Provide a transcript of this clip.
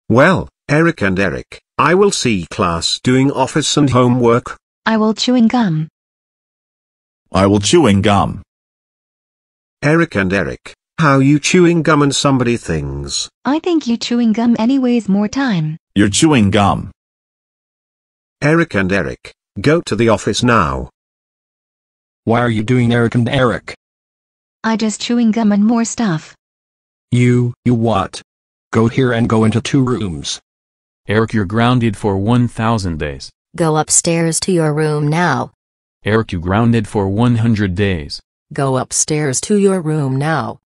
Well, Erik and Erik, I will see class doing office and homework. I will chewing gum. I will chewing gum. Erik and Erik, how you chewing gum and somebody things? I think you chewing gum anyways more time. You're chewing gum. Erik and Erik, go to the office now. Why are you doing Erik and Erik? I just chewing gum and more stuff. You what? Go here and go into 2 rooms. Erik, you're grounded for 1,000 days. Go upstairs to your room now. Erik, you grounded for 100 days. Go upstairs to your room now.